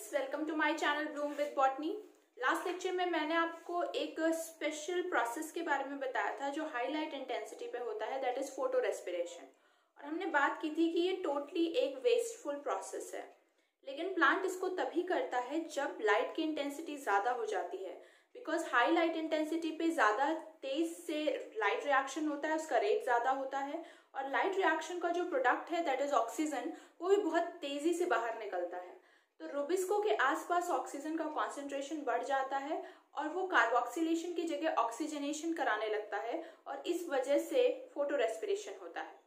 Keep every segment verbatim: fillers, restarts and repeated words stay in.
Friends, welcome to my channel bloom with botany. Last lecture में मैंने आपको एक स्पेशल प्रोसेस के बारे में बताया था जो हाई लाइट इंटेंसिटी पे होता है, दैट इज फोटो रेस्पिरेशन। और हमने बात की थी कि ये टोटली एक वेस्टफुल प्रोसेस है, लेकिन प्लांट इसको तभी करता है जब लाइट की इंटेंसिटी ज़्यादा हो जाती है, बिकॉज हाई लाइट इंटेंसिटी पे ज़्यादा तेज से लाइट रिएक्शन होता है, उसका रेट ज़्यादा होता है और लाइट रिएक्शन का जो प्रोडक्ट है दैट इज ऑक्सीजन, वो भी बहुत तेज़ी से बाहर निकलता है। तो रुबिस्को के आसपास ऑक्सीजन का कॉन्सेंट्रेशन बढ़ जाता है और वो कार्बोक्सिलेशन की जगह ऑक्सीजनेशन कराने लगता है और इस वजह से फोटो रेस्पिरेशन होता है।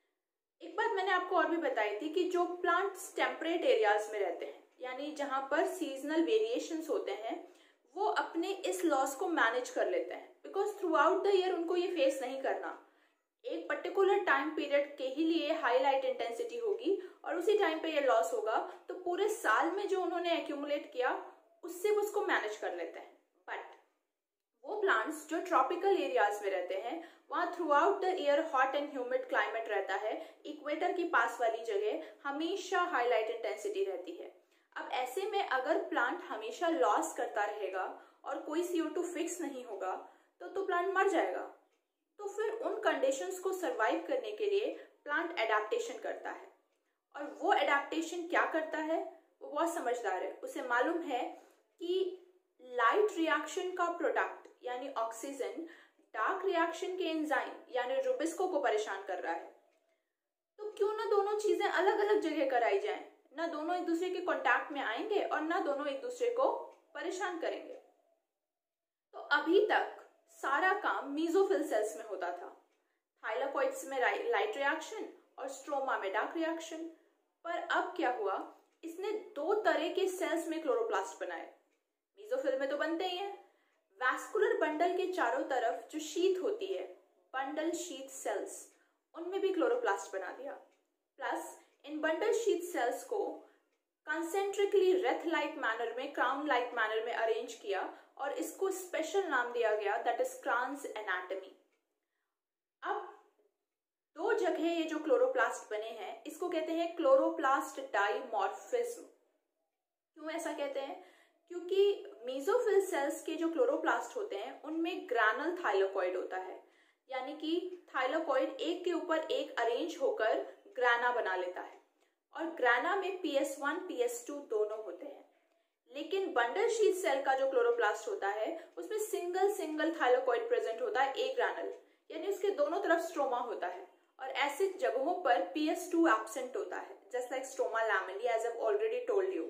एक बात मैंने आपको और भी बताई थी कि जो प्लांट्स टेम्परेट एरियाज में रहते हैं, यानी जहां पर सीजनल वेरिएशंस होते हैं, वो अपने इस लॉस को मैनेज कर लेते हैं, because throughout the year उनको ये फेस नहीं करना। एक पर्टिकुलर टाइम पीरियड के ही लिए हाई लाइट इंटेंसिटी होगी और उसी टाइम पे ये लॉस होगा, तो पूरे साल में जो उन्होंने एक्यूमुलेट किया उससे वो उसको मैनेज कर लेते हैं। बट वो प्लांट्स जो ट्रॉपिकल एरियाज में रहते हैं, वहाँ throughout the year hot and humid climate रहता है, इक्वेटर के पास वाली जगह हमेशा हाई लाइट इंटेंसिटी रहती है। अब ऐसे में अगर प्लांट हमेशा लॉस करता रहेगा और कोई सी ओ टू फिक्स नहीं होगा तो तो प्लांट मर जाएगा। तो फिर उन कंडीशंस को सरवाइव करने के लिए प्लांट एडेप्टेशन करता है, और वो एडेप्टेशन क्या करता है, वो बहुत समझदार है। उसे मालूम है कि लाइट रिएक्शन का प्रोडक्ट यानी ऑक्सीजन डार्क रिएक्शन के एंजाइम यानी रुबिस्को को परेशान कर रहा है, तो क्यों ना दोनों चीजें अलग अलग जगह कराई जाएं, ना दोनों एक दूसरे के कांटेक्ट में आएंगे और ना दोनों एक दूसरे को परेशान करेंगे। तो अभी तक सारा काम मीजोफिल सेल्स में होता था, थाइलाकोइड्स में लाइट रिएक्शन और स्ट्रोमा में डार्क रिएक्शन। पर अब क्या हुआ, इसने दो तरह के सेल्स में क्लोरोप्लास्ट बनाए। मीजोफिल में तो बनते ही हैं, वैस्कुलर बंडल के चारों तरफ जो शीथ होती है, बंडल शीथ सेल्स, उनमें भी क्लोरोप्लास्ट बना दिया। Plus in bundle sheath cells को कंसेंट्रिकली रेथ लाइक मैनर में, क्राउन लाइक मैनर में अरेंज किया और इसको स्पेशल नाम दिया गया, दैट इज क्रान्स एनाटॉमी। अब दो जगह ये जो क्लोरोप्लास्ट बने हैं, इसको कहते हैं क्लोरोप्लास्ट डाइमॉर्फिज्म। क्यों ऐसा कहते हैं? क्योंकि मीजोफिल सेल्स के जो क्लोरोप्लास्ट होते हैं उनमें ग्रैनल थाइलाकोइड होता है, यानी कि थाइलाकोइड एक के ऊपर एक अरेंज होकर ग्राना बना लेता है और ग्राना में P S one P S two दोनों होते हैं। लेकिन बंडल शीथ सेल का जो क्लोरोप्लास्ट होता है उसमें सिंगल सिंगल थाइलाकोइड प्रेजेंट होता है, एक ग्रैनल, यानी उसके दोनों तरफ स्ट्रोमा होता है और ऐसे जगहों पर पी एस टू एब्सेंट होता है, just like stroma lamellae, as I already told you.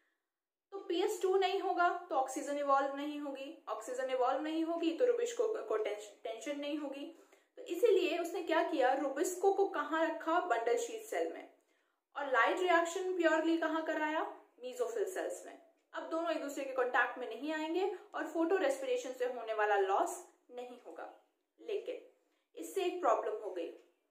तो पी एस टू नहीं होगा तो ऑक्सीजन इवॉल्व नहीं होगी, ऑक्सीजन इवॉल्व नहीं होगी तो रुबिस्को को टेंशन नहीं होगी। तो इसीलिए उसने क्या किया, रुबिस्को को कहाँ रखा, बंडल शीथ सेल में, और लाइट रिएक्शन प्योरली कहाँ कराया, मीजोफिल सेल्स में। अब दोनों एक दूसरे के कांटेक्ट में नहीं आएंगे और फोटो रेस्पिरेशन से होने वाला लॉस नहीं होगा। लेकिन इससे एक प्रॉब्लम हो गई,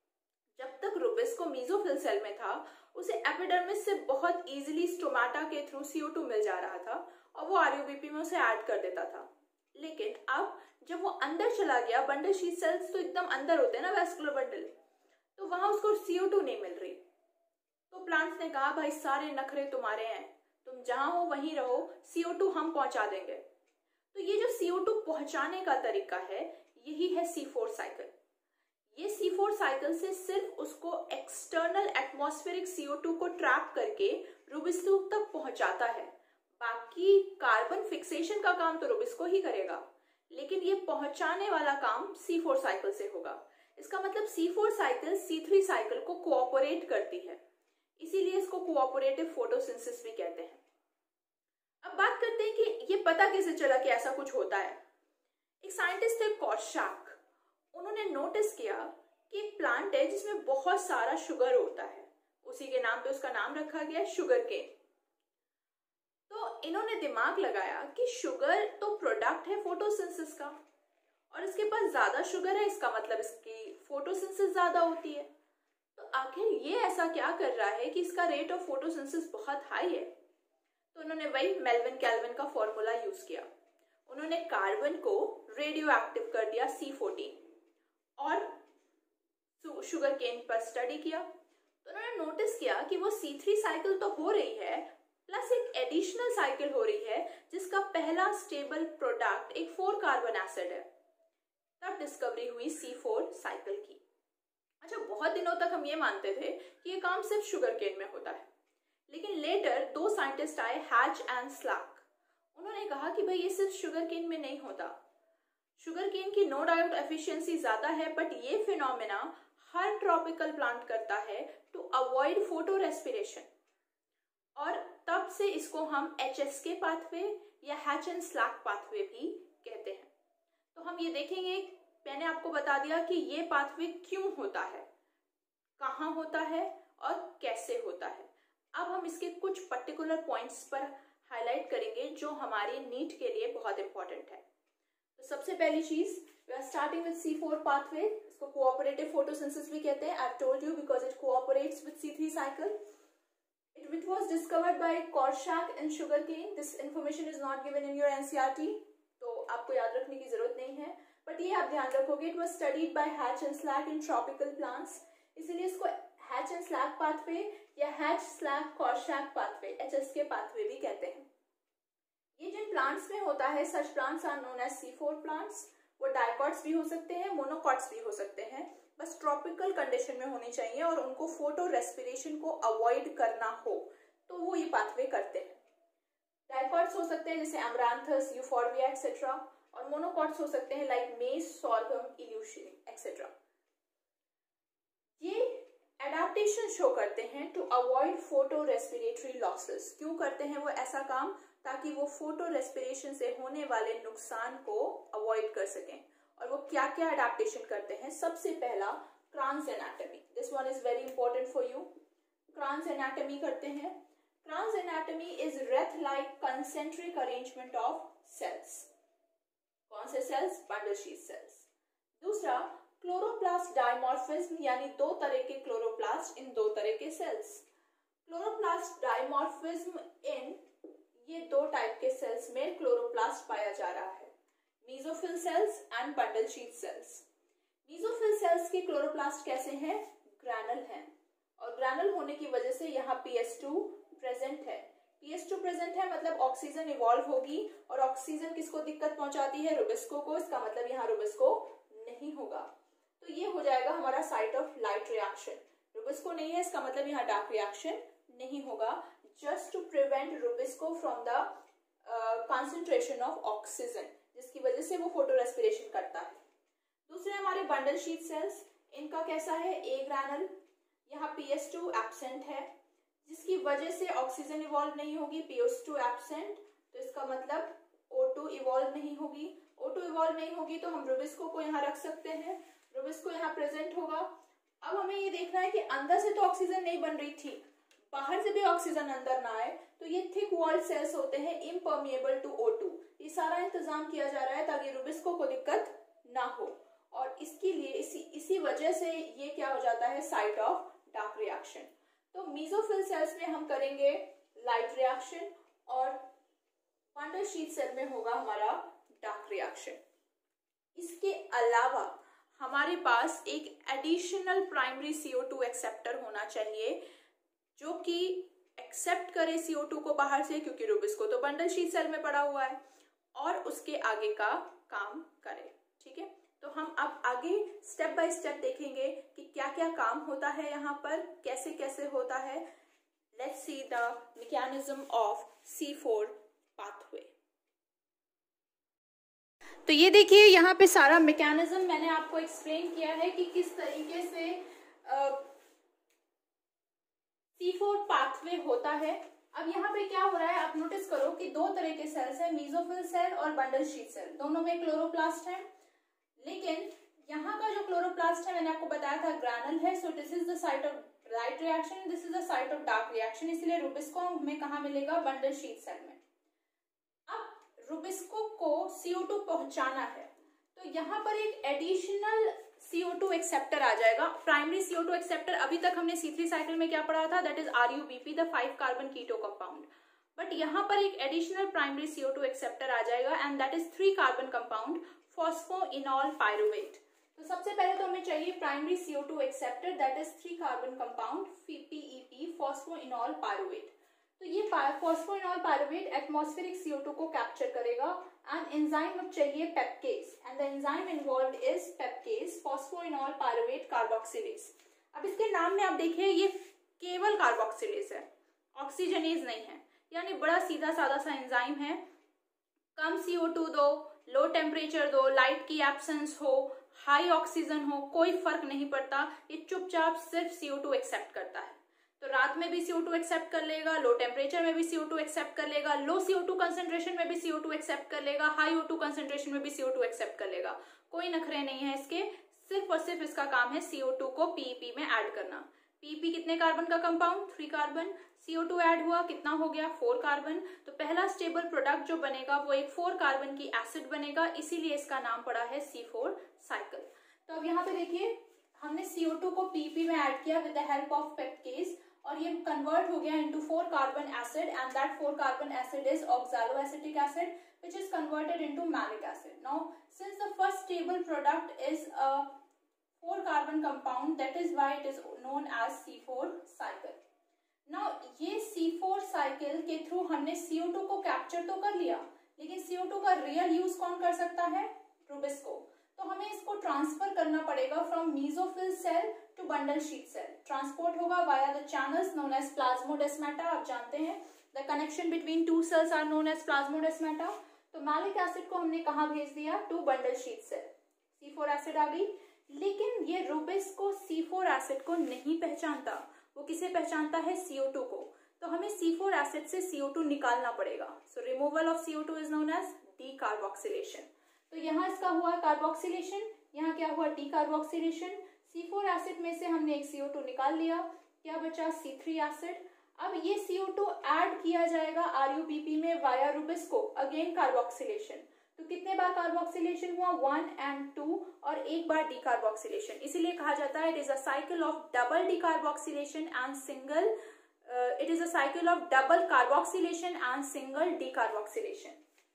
जब तक रुबिस्को मीजोफिल सेल में था उसे एपिडर्मिस से बहुत इजीली स्टोमाटा के थ्रू सी ओ टू मिल जा रहा था और वो आर यू बी पी में उसे ऐड कर देता था। लेकिन अब जब वो अंदर चला गया, बंडल शीथ सेल्स तो एकदम अंदर होते हैं ना, वैस्कुलर बंडल, तो वहां उसको सी ओ टू नहीं मिल रही। तो प्लांट्स ने कहा, भाई सारे नखरे तुम्हारे हैं, तुम जहां हो वहीं रहो, सी ओ टू हम पहुंचा देंगे। तो ये जो सी ओ टू पहुंचाने का तरीका है, यही है सी फोर साइकिल। ये सी फोर साइकिल से सिर्फ उसको external atmospheric C O two को ट्रैप करके रुबिस्को तक पहुंचाता है। बाकी कार्बन फिक्सेशन का काम तो रुबिस्को ही करेगा, लेकिन ये पहुंचाने वाला काम सी फोर साइकिल से होगा। इसका मतलब C four cycle C three cycle को कोऑपरेट करती है, इसीलिए इसको कोऑपरेटिव फोटोसिंथेसिस भी कहते हैं। अब बात करते हैं कि ये पता कैसे चला कि ऐसा कुछ होता है। एक साइंटिस्ट थे कॉर्शाक, उन्होंने नोटिस किया कि एक प्लांट है जिसमें बहुत सारा शुगर होता है, उसी के नाम पे उसका नाम रखा गया शुगर केन। तो इन्होंने दिमाग लगाया कि शुगर तो प्रोडक्ट है फोटोसिंथेसिस का और इसके पास ज्यादा शुगर है, इसका मतलब इसकी फोटोसिंथेसिस ज्यादा होती है। तो आखिर ये ऐसा क्या कर रहा है कि इसका रेट ऑफ फोटोसिंथेसिस बहुत हाई है। तो उन्होंने वही मेल्विन कैल्विन का फॉर्मूला यूज किया। उन्होंने कार्बन को रेडियो एक्टिव कर दिया सी फोर्टीन और शुगर केन पर स्टडी किया। तो उन्होंने नोटिस किया कि वो सी थ्री साइकिल तो हो रही है, प्लस एक एडिशनल साइकिल हो रही है जिसका पहला स्टेबल प्रोडक्ट एक फोर कार्बन एसिड है, तब डिस्कवरी हुई सी फोर साइकिल की। अच्छा, बहुत दिनों तक हम ये मानते थे कि ये काम सिर्फ शुगर केन में होता है, लेकिन लेटर दो साइंटिस्ट आए, हैच एंड स्लैक। उन्होंने कहा कि भाई ये सिर्फ शुगर केन में नहीं होता, शुगर केन की नो डाउट एफिशिएंसी ज्यादा है, बट ये फिनोमेना हर ट्रॉपिकल प्लांट करता है टू अवॉइड फोटो रेस्पिरेशन, और तब से इसको हम एच एस के पाथवे या हैच एंड स्लैक पाथवे भी कहते हैं। तो हम ये देखेंगे, मैंने आपको बता दिया कि ये पाथवे क्यों होता है, कहाँ होता है और कैसे होता है। अब हम इसके कुछ पर्टिकुलर पॉइंट्स पर हाईलाइट करेंगे जो हमारे नीट के लिए बहुत इंपॉर्टेंट है। तो सबसे पहली चीज, we are starting with C four pathway. इसको कोऑपरेटिव फोटोसिंथेसिस भी कहते हैं। I have told you because it cooperates with C three cycle. It which was discovered by Korshak in sugarcane. This information is not given in your N C R T, तो आपको याद रखने की जरूरत नहीं है, बट ये आप ध्यान रखोगे। It was studied by Hatch and Slack in tropical plants, इसीलिए इसको Hatch and Slack pathway या Hatch Slack Korshak pathway H S K pathway भी कहते हैं। ये जिन प्लांट्स में होता है, such plants are known as C four plants। वो डाइकॉट्स भी हो सकते हैं, मोनोकॉट्स भी हो सकते हैं, बस ट्रॉपिकल कंडीशन में होनी चाहिए और उनको फोटो रेस्पिरेशन को अवॉइड करना हो तो वो ये पाथवे करते हैं। डाइकॉट्स हो सकते हैं जैसे एमरांथस, यूफोर्बिया एक्सेट्रा, और मोनोकॉट्स हो सकते हैं like maize, sorghum, Eleusine etcetera. ये एडाप्टेशन शो करते हैं to avoid photo respiratory losses. क्यों करते हैं वो ऐसा काम? ताकि वो फोटो रेस्पिरेशन से होने वाले नुकसान को अवॉइड कर सकें। और वो क्या क्या अडेप्टेशन करते हैं? सबसे पहला Kranz anatomy, this one is very important for you. Kranz anatomy करते हैं। Kranz anatomy is wreath like concentric arrangement of cells. कौन से सेल्स? Bundle sheath cells. दूसरा, क्लोरोप्लास्ट डायमॉर्फिज्म, यानी दो तरह के क्लोरोप्लास्ट इन दो तरह के सेल्स। क्लोरोप्लास्ट डायमॉर्फिज्म इन ये दो टाइप के सेल्स में क्लोरोप्लास्ट पाया जा रहा है, mesophyll cells and bundle sheath cells. Mesophyll cells के क्लोरोप्लास्ट कैसे हैं? ग्रैनल हैं, और ग्रैनल होने की वजह से यहाँ पी एस टू प्रेजेंट है। पी एस टू प्रेजेंट है मतलब ऑक्सीजन इवॉल्व होगी, और ऑक्सीजन किसको दिक्कत पहुंचाती है? रुबिस्को को। इसका मतलब यहाँ रुबिस्को नहीं होगा, तो ये हो जाएगा हमारा site of light reaction. Rubisco नहीं है, इसका मतलब यहाँ डार्क रिएक्शन नहीं होगा, just to prevent rubisco from the concentration of oxygen, जिसकी वजह से वो फोटो रेस्पिरेशन करता है। दूसरे हमारे बंडल शीथ सेल्स, इनका कैसा है? ए ग्रैनल, यहाँ पी एस टू एब्सेंट है, जिसकी वजह से ऑक्सीजन इवॉल्व नहीं होगी, पी एस टू एब्सेंट, तो इसका मतलब ओ टू इवॉल्व नहीं होगी। ओ टू इवॉल्व नहीं होगी तो हम रुबिस्को को यहाँ रख सकते हैं, रुबिस्को यहाँ प्रेजेंट होगा। अब हमें ये देखना है कि अंदर से तो ऑक्सीजन नहीं बन रही थी, बाहर से भी ऑक्सीजन अंदर ना आए, तो ये थिक वॉल्ड सेल्स होते हैं, इम्पर्मिएबल टू ओ टू। ये सारा इंतजाम किया जा रहा है ताकि रुबिस्को को दिक्कत ना हो, और इसके लिए इसी इसी वजह से ये क्या हो जाता है? Site of dark reaction. तो मेसोफिल सेल्स में हम करेंगे लाइट रिएक्शन, और बंडल शीथ सेल में होगा हमारा डार्क रिएक्शन। इसके अलावा हमारे पास एक additional primary C O two acceptor होना चाहिए जो कि एक्सेप्ट करे सी ओ टू को बाहर से, क्योंकि रुबिस्को तो बंडल शीथ सेल में पड़ा हुआ है, और उसके आगे का काम करे। ठीक है, तो हम अब आगे स्टेप बाय स्टेप देखेंगे कि क्या क्या काम होता है यहाँ पर, कैसे कैसे होता है। Let's see the mechanism of C four pathway. तो ये देखिए यहाँ पे सारा मैकेनिज्म मैंने आपको एक्सप्लेन किया है कि किस तरीके से सी फोर पाथवे होता है। अब यहाँ पे क्या हो रहा है, आप नोटिस करो कि दो तरह के सेल्स हैं, मेसोफिल सेल और बंडल शीथ सेल, दोनों में क्लोरोप्लास्ट है। लेकिन यहाँ का जो क्लोरोप्लास्ट है मैंने आपको बताया था ग्रैनल है, so this is the site of light reaction, this is the site of dark reaction, इसलिए रुबिस्को हमें कहाँ मिलेगा? बंडल शीथ सेल में। अब रुबिस्को को सी ओ टू पहुंचाना है, तो यहाँ पर एक additional C O two acceptor आ जाएगा। Primary C O two acceptor अभी तक हमने सी थ्री साइकिल में क्या पढ़ा था? That is R U B P, the five carbon keto compound. But यहाँ पर एक additional primary C O two acceptor आ जाएगा, and that is three carbon compound phosphoenolpyruvate. तो सबसे पहले तो हमें चाहिए primary C O two acceptor, that is three carbon compound P E P, phosphoenolpyruvate. तो ये phosphoenolpyruvate atmospheric C O two को कैप्चर करेगा एंड एंजाइम अब चाहिए pepcase and the enzyme involved is pepcase phosphoenol pyruvate carboxylase. अब इसके नाम में आप देखिए ये केवल कार्बोक्सिलेज है, ऑक्सीजनेज नहीं है, यानी बड़ा सीधा साधा सा एंजाइम है। कम सी ओ टू दो, लो टेम्परेचर दो, लाइट की एब्सेंस हो, हाई ऑक्सीजन हो, कोई फर्क नहीं पड़ता, ये चुपचाप सिर्फ सी ओ टू एक्सेप्ट करता है। तो रात में भी सी ओ टू एक्सेप्ट कर लेगा, लो टेम्परेचर में भी सी ओ टू एक्सेप्ट कर लेगा, लो सी ओ टू कंसेंट्रेशन में भी सी ओ टू एक्सेप्ट कर लेगा, हाई ओ टू कंसेंट्रेशन में भी सी ओ टू एक्सेप्ट कर लेगा। कोई नखरे नहीं है इसके, सिर्फ और सिर्फ इसका काम है सी ओ टू को पी ई पी में ऐड करना। पी ई पी कितने कार्बन का compound? Three carbon. C O two add हुआ, कितना हो गया? Four carbon. तो पहला स्टेबल प्रोडक्ट जो बनेगा वो एक फोर कार्बन की एसिड बनेगा, इसीलिए इसका नाम पड़ा है सी फोर साइकिल। तो अब यहाँ पे देखिए हमने सी ओ टू को पी ई पी में ऐड किया with the help of pepcase और ये कन्वर्ट हो गया into four carbon acid and that four carbon acid is oxaloacetic acid which is converted into malic acid. Now since the first stable product is a four carbon compound, that is why it is known as C four cycle. Now ये C four cycle के through हमने C O two को capture तो कर लिया, लेकिन C O two का real use कौन कर सकता है? रूबिस्को। तो हमें इसको ट्रांसफर करना पड़ेगा from mesophyll cell to bundle sheath cell. Transport होगा via the channels known as plasmodesmata. आप जानते हैं the connection between two cells are known as plasmodesmata. तो मैलिक एसिड को हमने कहाँ भेज दिया? To bundle sheath cell. C four acid आ गई, लेकिन ये रूबिस्को सी फोर एसिड को नहीं पहचानता, वो किसे पहचानता है? सी ओ टू को। तो हमें सी फोर एसिड से सी ओ टू निकालना पड़ेगा। So removal of C O two is known as decarboxylation. तो यहाँ इसका हुआ कार्बोक्सिलेशन, यहाँ क्या हुआ? डीकार्बोक्सिलेशन। सी फोर एसिड में से हमने एक सी ओ टू निकाल लिया, क्या बचा? C three acid. अब ये सी ओ टू ऐड किया जाएगा आर यू पी पी में वाया रूबिस्को, अगेन कार्बोक्सिलेशन। तो कितने बार कार्बोक्सिलेशन हुआ? वन एंड टू, और एक बार डीकार्बोक्सिलेशन। इसीलिए कहा जाता है it is a cycle of double decarboxylation and single it is a cycle of double carboxylation and single decarboxylation.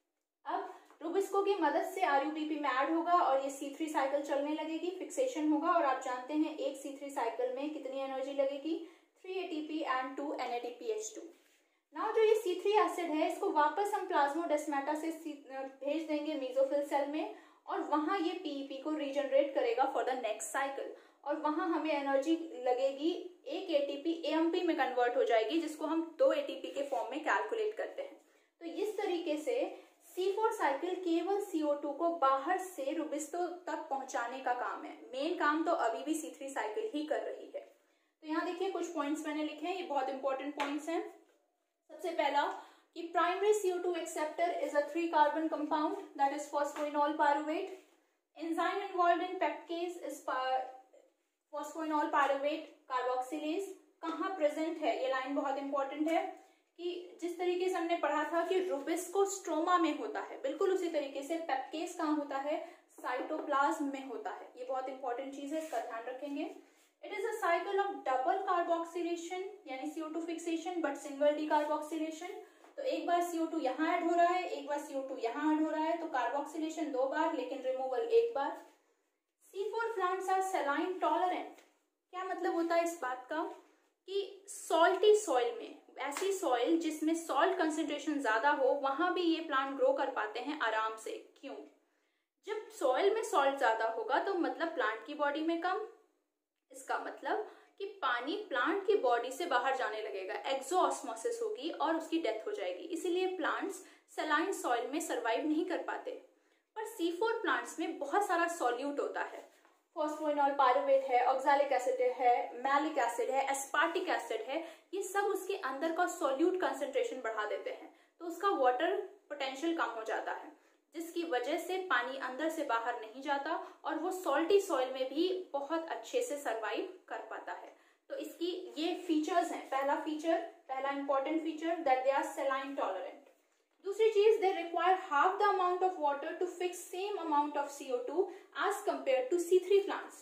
अब रूबिस्को की मदद से आर यू पी पी में ऐड होगा और ये सी थ्री साइकिल चलने लगेगी, फिक्सेशन होगा, और आप जानते हैं एक सी थ्री साइकिल में कितनी एनर्जी लगेगी? Three A T P and two N A D P H two. Now जो ये सी थ्री एसिड है इसको वापस हम प्लाज्मोडेस्माटा से भेज देंगे मीजोफिल सेल में, और वहां ये पी ई पी को रीजनरेट करेगा फॉर द नेक्स्ट साइकिल, और वहां हमें एनर्जी लगेगी एक A T P A M P में कन्वर्ट हो जाएगी, जिसको हम दो ए टी पी के फॉर्म में कैलकुलेट करते हैं। तो इस तरीके से सी फोर साइकिल केवल सी ओ टू को बाहर से रूबिस्को तक पहुंचाने का काम है। मेन काम तो अभी भी सी थ्री साइकिल ही कर रही है। तो यहाँ देखिए कुछ पॉइंट्स मैंने लिखे हैं, ये बहुत इंपॉर्टेंट पॉइंट्स हैं। सबसे पहला कि primary C O two acceptor is a three carbon compound that is phosphoenol pyruvate. Enzyme involved in PEPcase is phosphoenol pyruvate carboxylase. कहाँ प्रेजेंट है? ये लाइन बहुत इंपॉर्टेंट है कि जिस तरीके से हमने पढ़ा था कि रूबिस्को स्ट्रोमा में होता है, बिल्कुल उसी तरीके से पेप्केज कहाँ होता है? साइटोप्लाज्म में होता है। ये बहुत इंपॉर्टेंट चीज है, इसका ध्यान रखेंगे। It is a cycle of double carboxylation यानी C O two fixation but single decarboxylation। तो एक बार सी ओ टू यहाँ ऐड हो रहा है, एक बार सी ओ टू यहाँ ऐड हो रहा है, तो कार्बोक्सिलेशन दो बार लेकिन रिमूवल एक बार। C four plants are saline tolerant। क्या मतलब होता है इस बात का? कि सॉल्टी सॉइल में, ऐसी सॉइल जिसमें सॉल्ट कंसेंट्रेशन ज्यादा हो, वहां भी ये प्लांट ग्रो कर पाते हैं आराम से। क्यों? जब सॉइल में सॉल्ट ज्यादा होगा तो मतलब प्लांट की बॉडी में कम, इसका मतलब कि पानी प्लांट की बॉडी से बाहर जाने लगेगा, एक्सोऑस्मोसिस होगी और उसकी डेथ हो जाएगी। इसीलिए प्लांट्स सलाइन सॉइल में सरवाइव नहीं कर पाते। पर सी फोर प्लांट्स में बहुत सारा सॉल्यूट होता है, फॉस्फोइनॉल पायरुवेट है, ऑक्सैलिक एसिड है, मैलिक एसिड है, एस्पार्टिक एसिड है, ये सब उसके अंदर का सॉल्यूट कंसेंट्रेशन बढ़ा देते हैं, तो उसका वाटर पोटेंशियल कम हो जाता है, जिसकी वजह से पानी अंदर से बाहर नहीं जाता और वो सॉल्टी सॉइल में भी बहुत अच्छे से सरवाइव कर पाता है। तो इसकी ये फीचर्स हैं। पहला फीचर, पहला important feature that they are saline tolerant. दूसरी चीज, they require half the amount of water to fix same amount of C O two as compare to C three plants.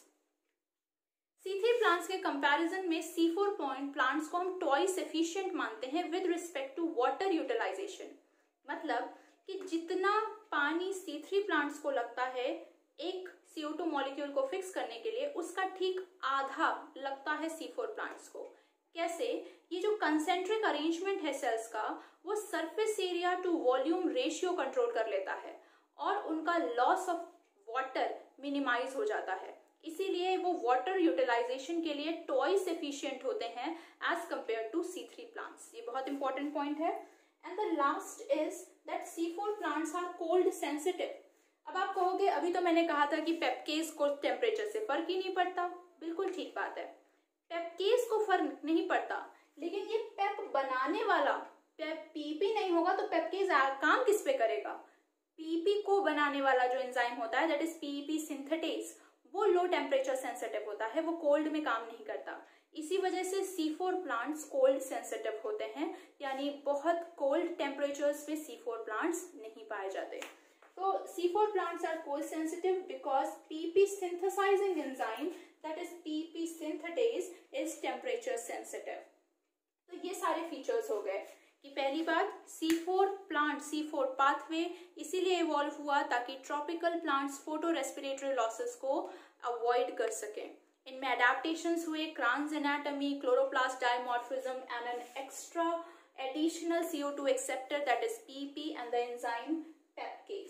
C three plants के comparison में C four point plants को हम twice efficient मानते हैं with respect to water utilization. मतलब कि जितना पानी सी थ्री प्लांट्स को लगता है एक सी ओ टू मॉलिक्यूल को फिक्स करने के लिए, उसका ठीक आधा लगता है सी फोर प्लांट्स को। कैसे? ये जो कंसेंट्रिक अरेंजमेंट है सेल्स का, वो surface area to volume ratio control कर लेता है और उनका लॉस ऑफ वाटर मिनिमाइज हो जाता है। इसीलिए वो वाटर यूटिलाइजेशन के लिए ट्वाइस एफिशिएंट होते हैं as compare to C three plants. ये बहुत इंपॉर्टेंट पॉइंट है। And the last is that C four plants are cold sensitive. अब आप कहोगे अभी तो मैंने कहा था कि पेपकेज को टेम्परेचर से फर्क ही नहीं पड़ता। बिल्कुल ठीक बात है, पेपकेज को फर्क नहीं पड़ता, लेकिन ये पेप बनाने वाला पेप पीपी नहीं होगा तो पेपकेज काम किस पे करेगा? पीपी को बनाने वाला जो एंजाइम होता है दैट इज पीपी सिंथेटेज, वो लो टेम्परेचर सेंसिटिव होता है, वो कोल्ड में काम नहीं करता। इसी वजह से C four plants cold sensitive होते हैं, यानी बहुत कोल्ड टेम्परेचर्स पे सी फोर प्लांट्स नहीं पाए जाते। तो C four plants are cold sensitive because P P synthesizing enzyme that is P P synthetase is temperature sensitive। तो ये सारे फीचर्स हो गए कि पहली बात C four plant C four pathway इसीलिए इवॉल्व हुआ ताकि tropical plants photo respiratory losses को अवॉइड कर सकें। इनमें एडेप्टेशंस हुए, Kranz anatomy, chloroplast dimorphism and an extra additional C O two acceptor that is P P and the enzyme PEPcase.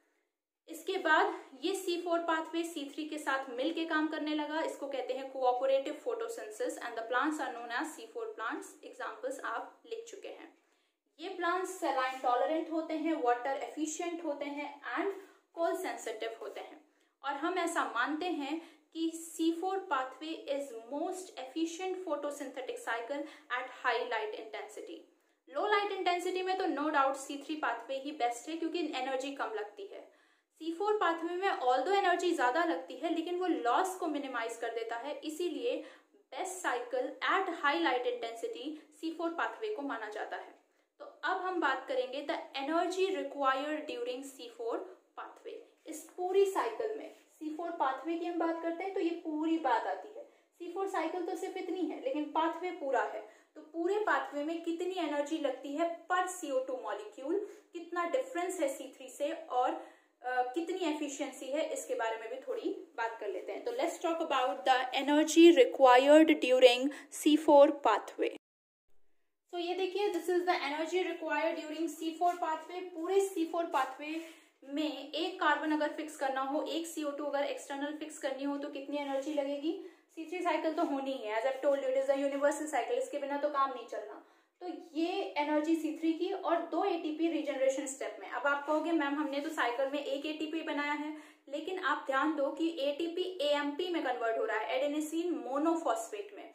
इसके बाद ये C four pathway C three के साथ मिलके काम करने लगा। इसको कहते हैं cooperative photosynthesis and the plants are known as C four plants. Examples आप लिख चुके हैं। ये प्लांट्स सलाइन टॉलरेंट होते हैं, वाटर एफिशिएंट होते हैं एंड कोल्ड सेंसिटिव होते हैं। और हम ऐसा मानते हैं कि C four pathway is most efficient photosynthetic cycle at high light intensity. Low light intensity में तो no doubt C three pathway ही बेस्ट है क्योंकि एनर्जी कम लगती है। सी फोर पाथवे में ऑल्दो एनर्जी ज्यादा लगती है लेकिन वो लॉस को मिनिमाइज कर देता है, इसीलिए best cycle at high light intensity C four pathway को माना जाता है। तो अब हम बात करेंगे the energy required during C four pathway. इस पूरी साइकिल में सी फोर पाथवे की हम बात करते हैं तो ये पूरी बात आती है। सी फोर साइकिल तो सिर्फ इतनी है लेकिन पाथवे पूरा है, तो पूरे पाथवे में कितनी एनर्जी लगती है पर सी ओ टू मॉलिक्यूल, कितना डिफरेंस है सी थ्री से और Uh, कितनी एफिशिएंसी है, इसके बारे में भी थोड़ी बात कर लेते हैं। तो let's talk about the energy required during C four pathway. तो ये देखिए, this is the energy required during C four pathway. पूरे सी फोर पाथवे में एक कार्बन अगर फिक्स करना हो, एक सी ओ टू अगर एक्सटर्नल फिक्स करनी हो तो कितनी एनर्जी लगेगी? सी थ्री साइकिल तो होनी है, as I told you it is a universal cycle, इसके बिना तो काम नहीं चलना। तो ये एनर्जी सी थ्री की और दो एटीपी रीजनरेशन स्टेप में। अब आप कहोगे मैम हमने तो साइकिल में एक एटीपी बनाया है, लेकिन आप ध्यान दो कि एटीपी एएमपी में कन्वर्ट हो रहा है, एडेनिसिन मोनोफॉस्फेट में।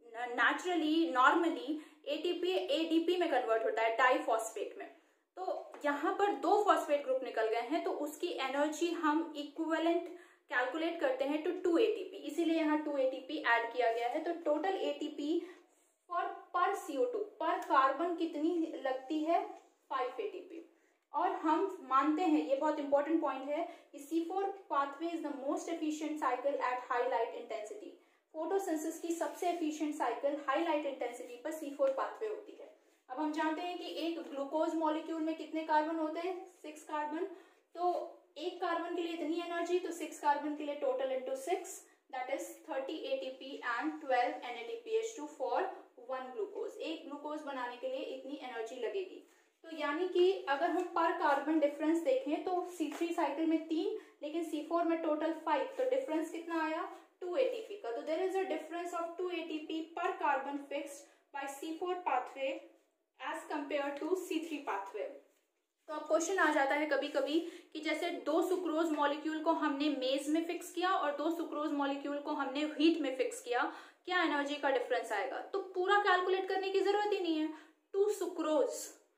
नेचुरली नॉर्मली एटीपी एडीपी में कन्वर्ट होता है, डाइफॉस्फेट में। तो यहाँ पर दो फॉस्फेट ग्रुप निकल गए हैं तो उसकी एनर्जी हम इक्विवेलेंट कैलकुलेट करते हैं टू टू एटीपी, इसीलिए यहाँ टू एटीपी ऐड किया गया है। तो टोटल एटीपी फॉर पर सी ओ टू पर कार्बन कितनी लगती है? Five ATP. और हम मानते हैं, ये बहुत इंपॉर्टेंट पॉइंट है, कि C four pathway is the most efficient cycle at high light intensity. Photosynthesis की सबसे efficient cycle high light intensity पर सी फोर पाथवे होती है। अब हम जानते हैं कि एक ग्लूकोज मॉलिक्यूल में कितने कार्बन होते हैं? Six carbon. तो एक कार्बन के लिए इतनी एनर्जी, तो सिक्स कार्बन के लिए total into six that is thirty ATP and twelve N A D P H two for one glucose. एक ग्लूकोज बनाने के लिए इतनी एनर्जी लगेगी। तो यानी कि अगर हम पर कार्बन डिफरेंस देखें तो सी थ्री साइकिल में तीन, लेकिन सी फोर में टोटल फाइव, तो डिफरेंस कितना आया? टू एटीपी का। तो there is a difference of two ATP per carbon fixed by C four pathway as compare to C three pathway. तो अब क्वेश्चन आ जाता है कभी कभी कि जैसे दो सुक्रोज मॉलिक्यूल को हमने मेज में फिक्स किया और दो सुक्रोज मॉलिक्यूल को हमने व्हीट में फिक्स किया, क्या एनर्जी का डिफरेंस आएगा? तो पूरा कैलकुलेट करने की जरूरत ही नहीं है। टू सुक्रोज,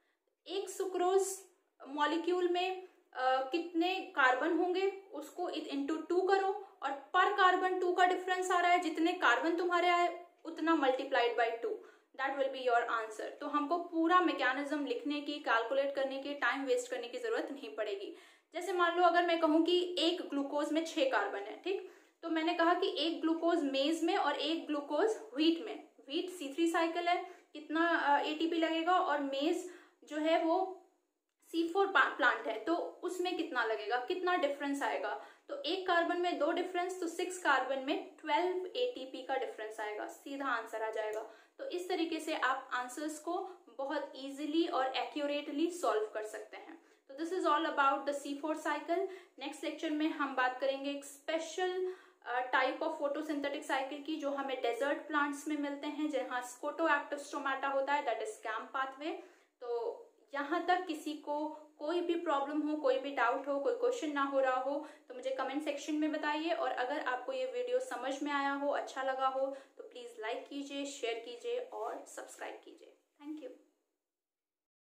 एक सुक्रोज मॉलिक्यूल में आ, कितने कार्बन होंगे उसको इंटू टू करो और पर कार्बन टू का डिफरेंस आ रहा है, जितने कार्बन तुम्हारे आए उतना multiplied by two, that will be your answer. तो हमको पूरा मैकेनिज्म लिखने की, कैलकुलेट करने की, टाइम वेस्ट करने की जरूरत नहीं पड़ेगी। जैसे मान लो अगर मैं कहूँ कि एक ग्लूकोज में छह कार्बन है, ठीक, तो मैंने कहा कि एक ग्लूकोज मेज में और एक ग्लूकोज व्हीट में। व्हीट सी थ्री साइकिल है, कितना एटीपी लगेगा, और मेज जो है वो सी फोर प्लांट है तो उसमें कितना लगेगा, कितना डिफरेंस आएगा। तो एक कार्बन में दो डिफरेंस, तो सिक्स कार्बन में ट्वेल्व एटीपी का डिफरेंस आएगा, सीधा आंसर आ जाएगा। तो इस तरीके से आप आंसर्स को बहुत इजीली और एक्यूरेटली सॉल्व कर सकते हैं। तो this is all about the C four cycle. Next lecture में हम बात करेंगे एक special type of photosynthetic cycle की, जो हमें डेजर्ट प्लांट्स में मिलते हैं, जहाँ स्कोटोएक्टिव स्टोमेटा होता है, दैट इज कैम पाथवे। तो यहाँ तक किसी को कोई भी प्रॉब्लम हो, कोई भी डाउट हो, कोई क्वेश्चन ना हो रहा हो, तो मुझे कमेंट सेक्शन में बताइए। और अगर आपको ये वीडियो समझ में आया हो, अच्छा लगा हो, तो प्लीज लाइक कीजिए, शेयर कीजिए और सब्सक्राइब कीजिए। Thank you.